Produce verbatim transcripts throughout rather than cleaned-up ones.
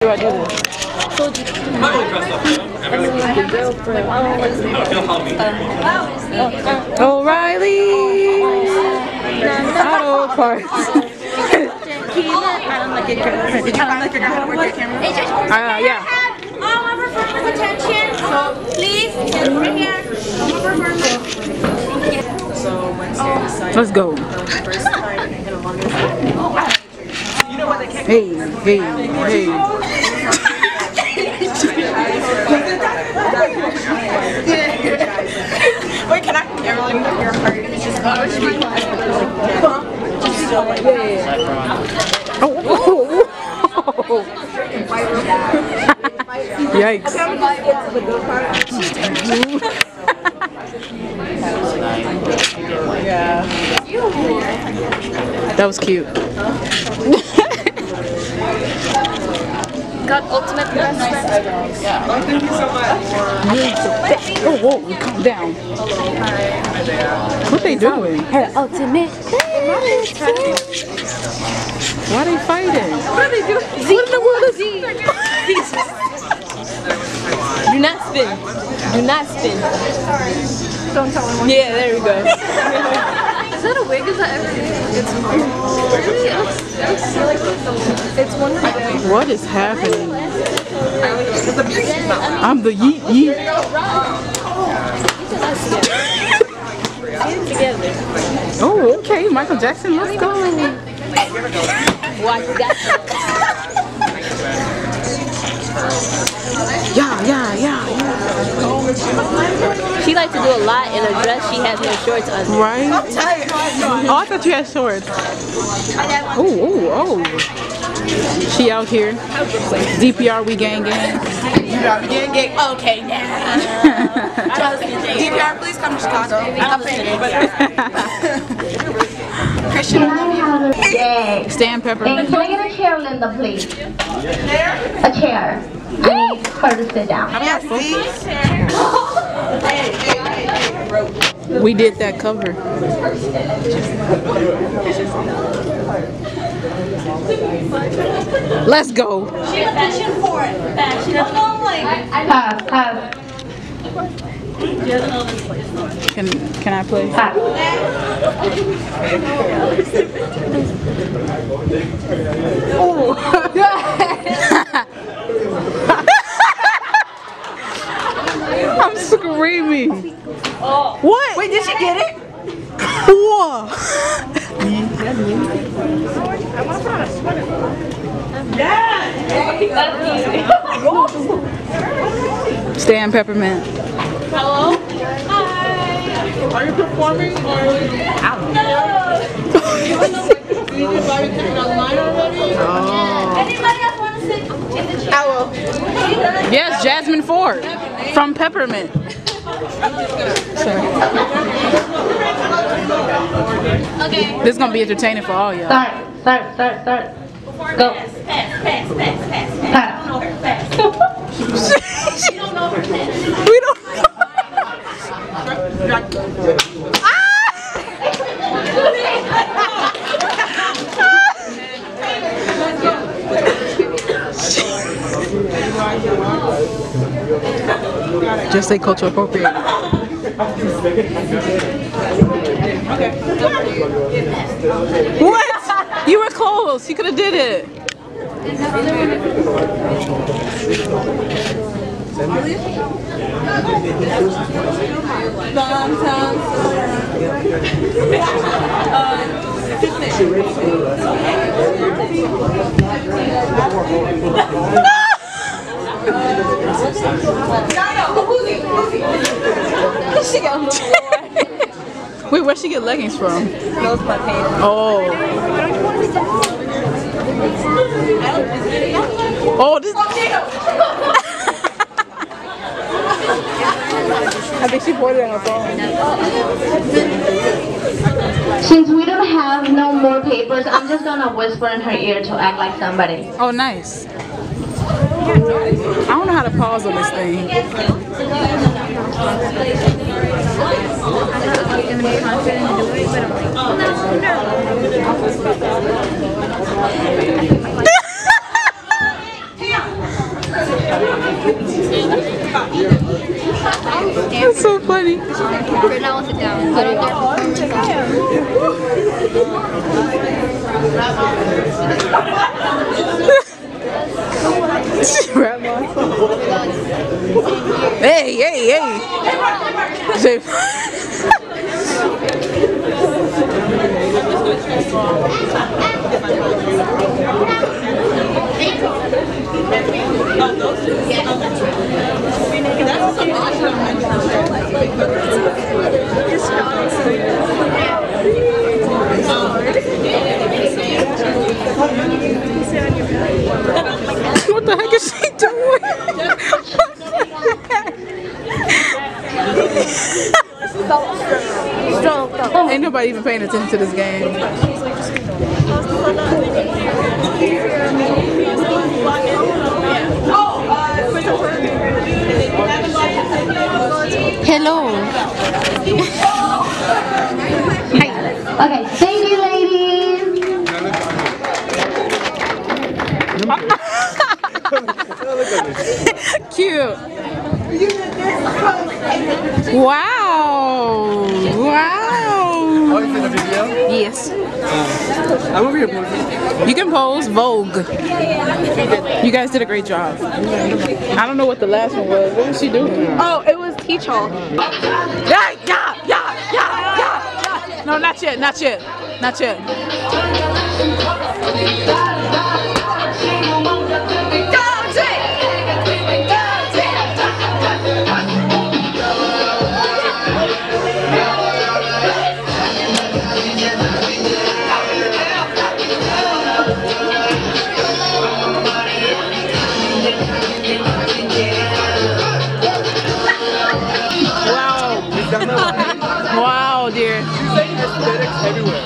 do I do this? O'Reilly Auto Parts. I don't like your girlfriend. Did you finally figure out how to work the camera? Uh, yeah. All of our performers attention. So please, right here. So Wednesday decided. Let's go. Hey, hey, hey. Wait, can I? Everyone, your heart is just. Oh, oh, oh. Yikes. That was cute. Got ultimate best friend. Thank you so much. Oh, whoa, calm down. What they doing? Her ultimate. Why are they fighting? What are they doing? What in the world is he? Do not spin. Do not spin. Don't tell him. Yeah, there we go. Is that a wig? Is that everything? It's really. It's wonderful. What is happening? I'm the yeet yeet. Oh, okay, Michael Jackson, let's go. Watch that. Yeah, yeah, yeah, yeah. She likes to do a lot in a dress. She has no shorts on. Right? Oh, I thought you had shorts. Oh, oh, oh. She out here. D P R, we gang gang. D P R, we gang gang. Okay, now. D P R, please come to Chicago. I'm paying. Christian, I love you. Yay. Stan Pepper. And can I get a chair, Linda, please? A chair. I need her to sit down. We did that cover. Let's go. Fashion for it. Fashion. Pass, pass, Can can I play? pass. Oh. I'm screaming. Oh. What? Wait, did she get it? Whoa. Stan Peppermint. Hello? Hi. Are you performing or? No. You did buy your ticket online already? Oh. Anybody else want to sit in the chair? I will. Yes, Jasmine Ford from Peppermint. Sorry. Okay. This is gonna be entertaining for all y'all. Start, start, start, start. Go. Pass, pass, pass, pass, pass. Pass. I don't know her. Pass. You don't know her. Pass. We don't know. Just say culture appropriate. What? You were close. You could have did it. Wait, where'd she get leggings from? Those my pants. Oh. Oh, this. I think she bought it on her phone. Since we don't have no more papers, I'm just gonna whisper in her ear to act like somebody. Oh, nice. I don't know how to pause on this thing. That's so funny. Right now, I'll sit down. I don't Hey, hey, hey. What the heck is she doing? Ain't nobody even paying attention to this game. Hello. Hi. Okay, thank you, ladies. Cute. Wow. Wow. Oh, is it a video? Yes. I'm over here posing. You can pose Vogue. You guys did a great job. I don't know what the last one was. What was she doing? Oh, it was Teach Hall. Yeah, yeah, yeah, yeah, yeah. No, not yet, not yet, not yet. Wow, dear. She's saying aesthetics everywhere.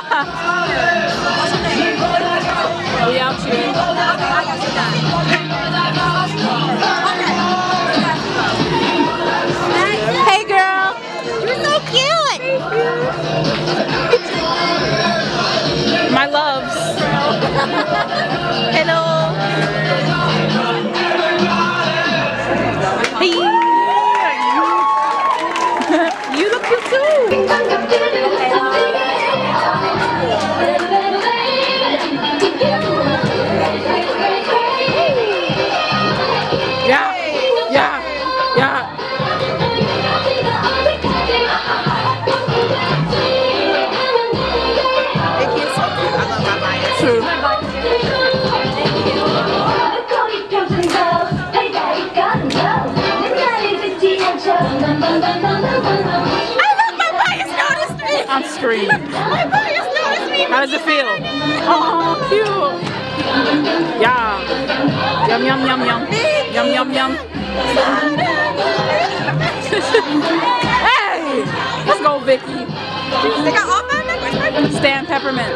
We out here. Hey, girl. You're so cute. My loves. Hello. Hey. You look cute too. Yeah, yeah, yeah. True. I'm screaming. My bias noticed me. How does it feel? Oh, cute. Yeah. Yum, yum, yum, yum. Yum, yum, yum. Hey! Let's go, Vicky. Stan Peppermint.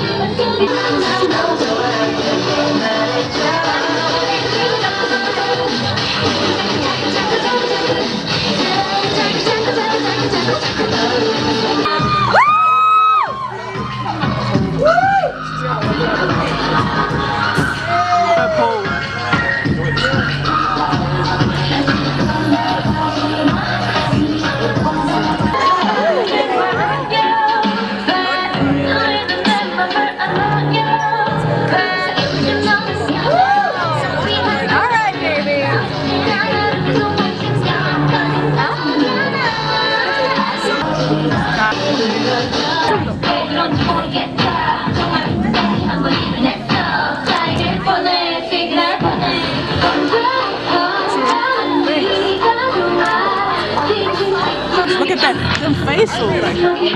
Look at that, them facial. I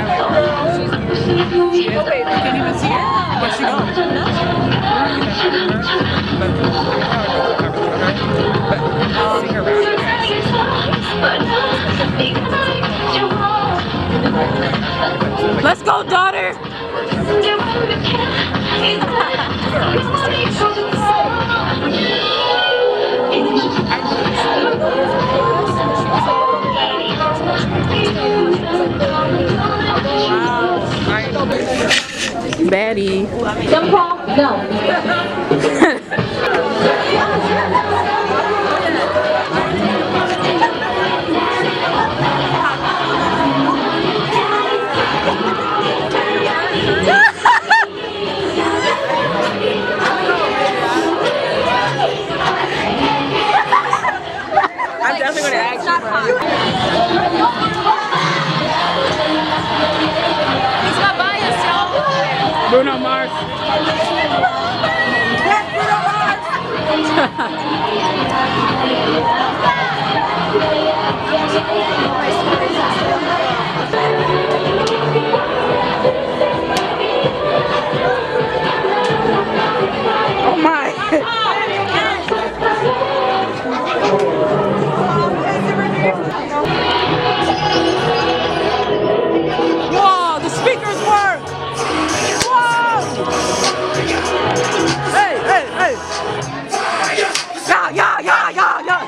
can't even see her. Where's she going? Let's go, daughter. Baddie. Jump off? No. Bruno Mars. Yes, Bruno Oh my! Whoa, the speakers work! Whoa! Hey, hey, hey! Yeah, yeah, yeah, yeah, yeah!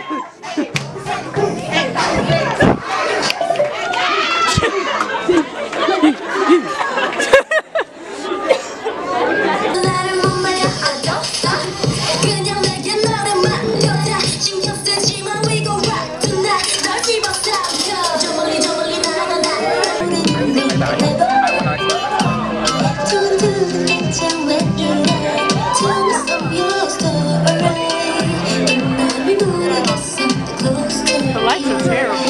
The lights are terrible.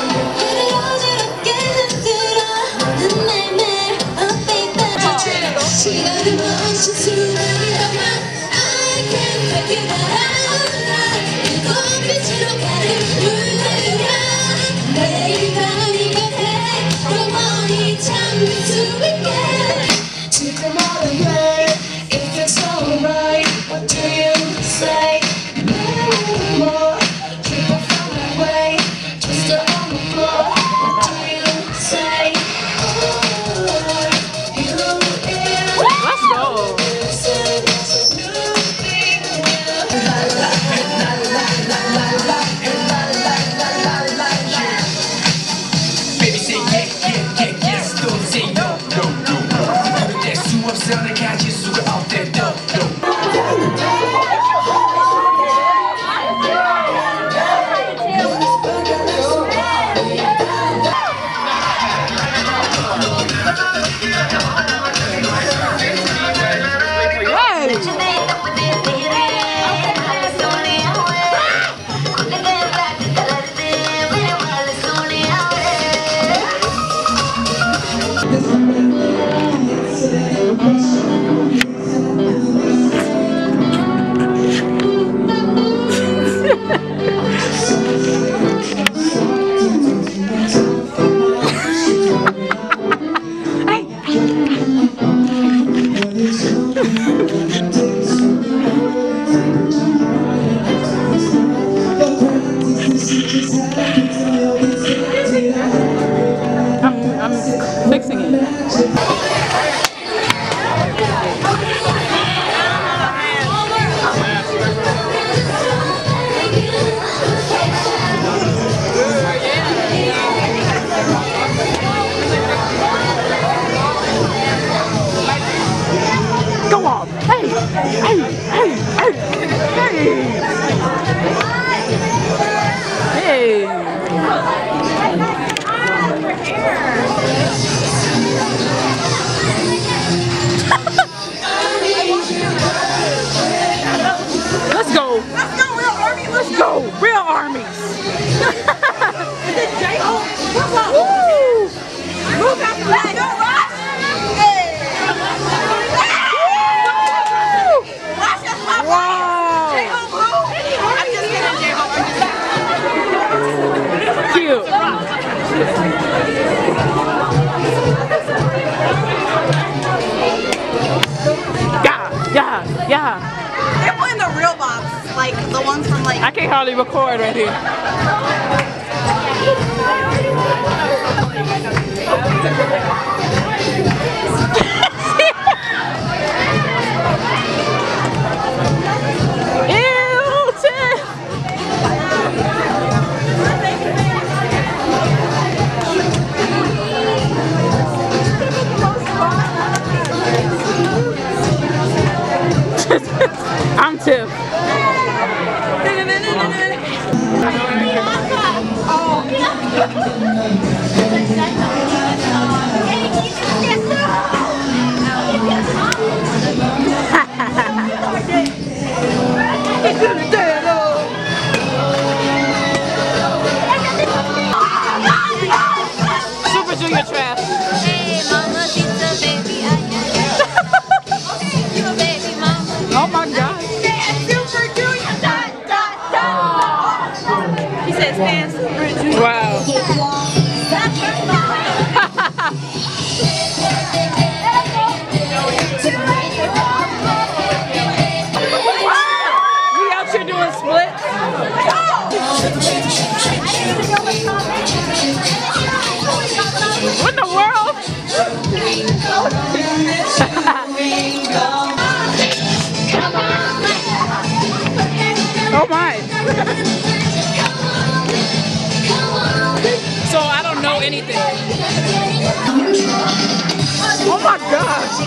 Fixing it. Go on. Hey, hey, hey, hey, hey. Hey. Let's go. Let's go, real army. Let's go. Real armies. Is it J-Hope? What's up? Woo. Move out the way. Go, Ross. Hey. Watch us pop. Wow. J-Hope who? I'm just kidding, J-Hope. I'm just Cute. Yeah, yeah, yeah. They're playing the real box, like the ones from like. I can hardly record right here. Ew, Tiff. I'm Tiff. Super Junior trash. Hey, mama, pizza, baby, I What in the world? Oh my. So I don't know anything. Oh my gosh.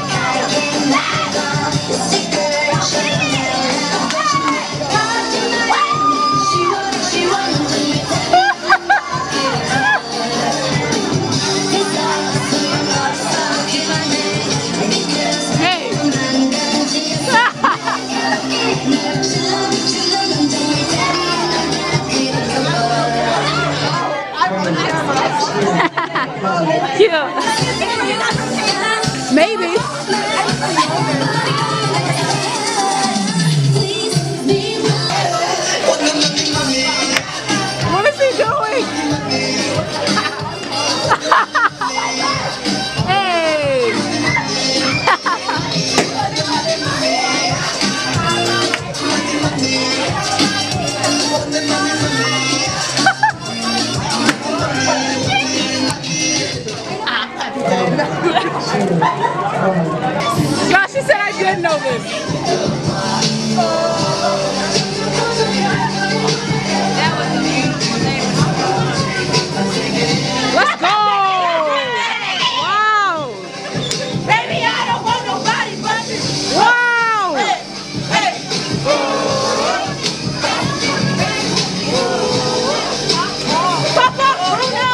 Cute. Maybe. What is he doing? Hey. Gosh, she said I didn't know this. Let's go! Wow! Baby, I don't want nobody but you. Wow! Hey, Papa, Bruno!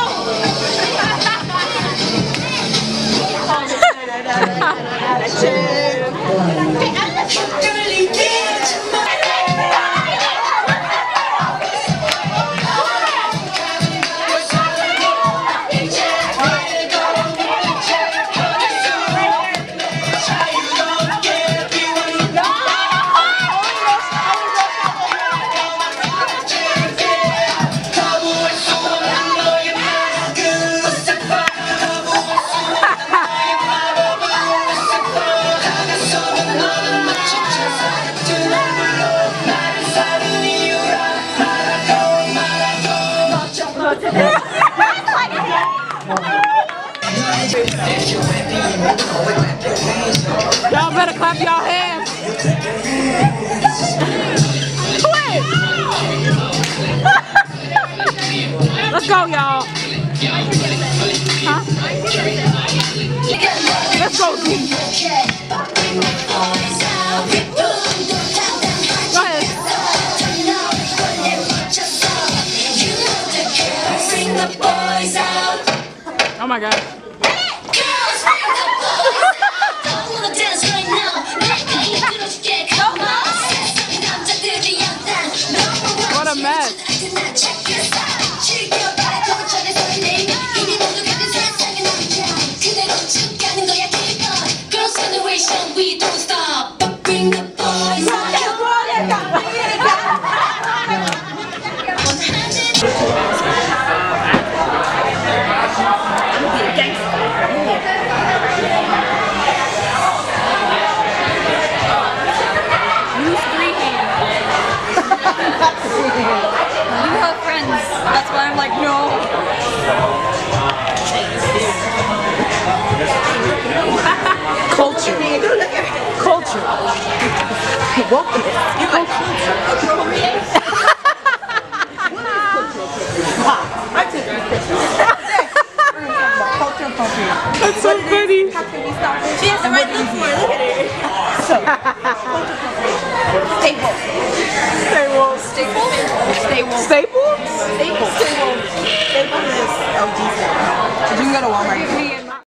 Y'all better clap y'all hands. Quit. Let's go, y'all. Huh? Let's go, Z. Go ahead. Oh my God. What a mess. We don't stop, but bring the boys out. That's why I'm like, no. Culture. Culture. Welcome. That's so funny. She has the right look for it. Look at her. So, staples. Staples. Staples? Staples. Staples? Staples. Staples. Staples is L G. You can go to Walmart.